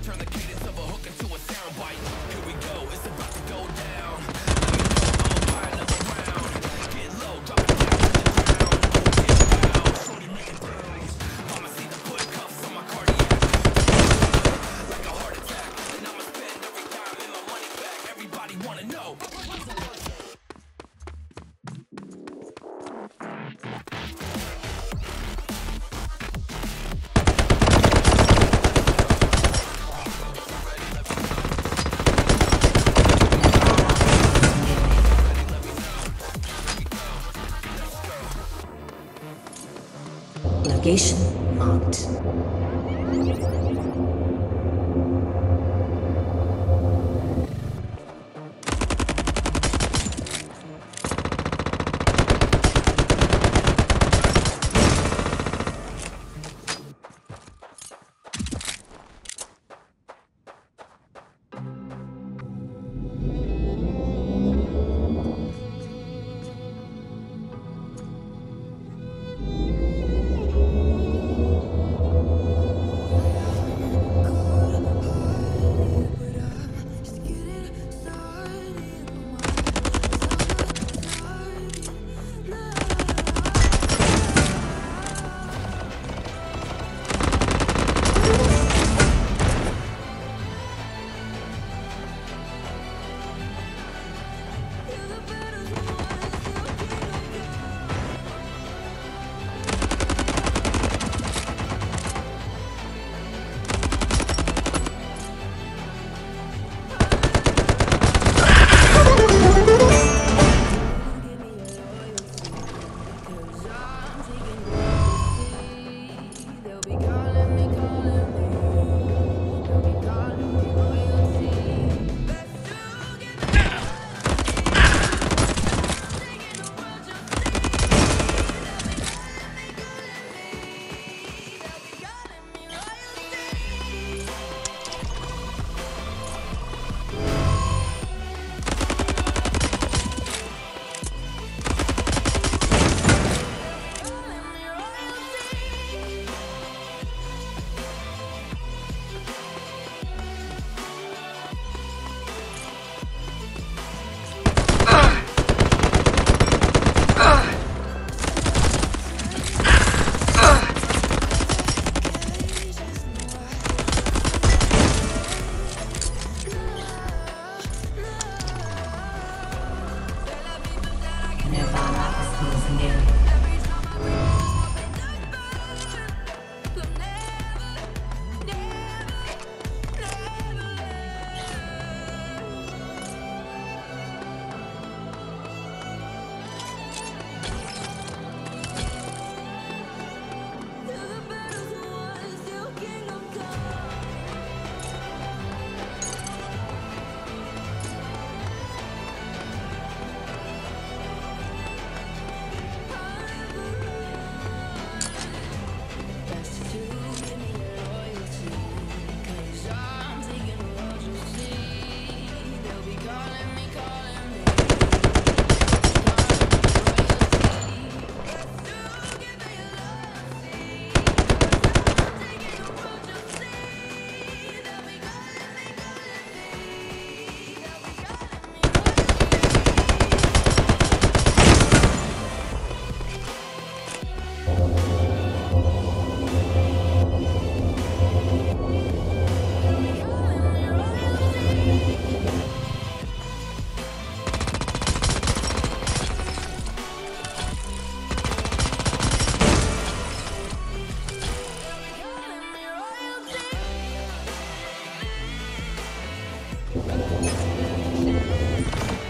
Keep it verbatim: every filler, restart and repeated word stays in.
turn the cadence of a hook into a sound bite. Here we go, it's about to go down. I'ma buy another round. Get low, drop it down to the ground. Get loud, shorty making throws. Mama see the foot cuffs on my cardiac. Like a heart attack. And I'ma spend every dime and my money back. Everybody wanna know. Location marked. We'll be right back.